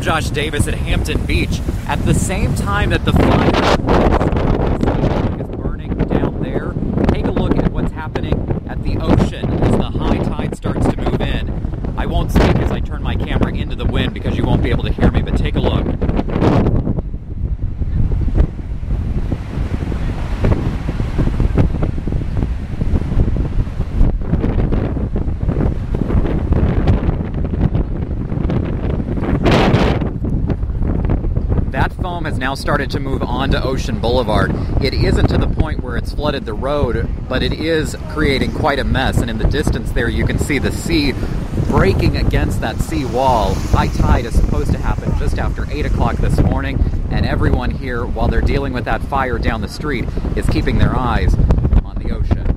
Josh Davis at Hampton Beach. At the same time that the fire is burning down there, take a look at what's happening at the ocean as the high tide starts to move in. I won't speak as I turn my camera into the wind because you won't be able to hear me, but take a look. That foam has now started to move onto Ocean Boulevard. It isn't to the point where it's flooded the road, but it is creating quite a mess. And in the distance there, you can see the sea breaking against that sea wall. High tide is supposed to happen just after 8 o'clock this morning, and everyone here, while they're dealing with that fire down the street, is keeping their eyes on the ocean.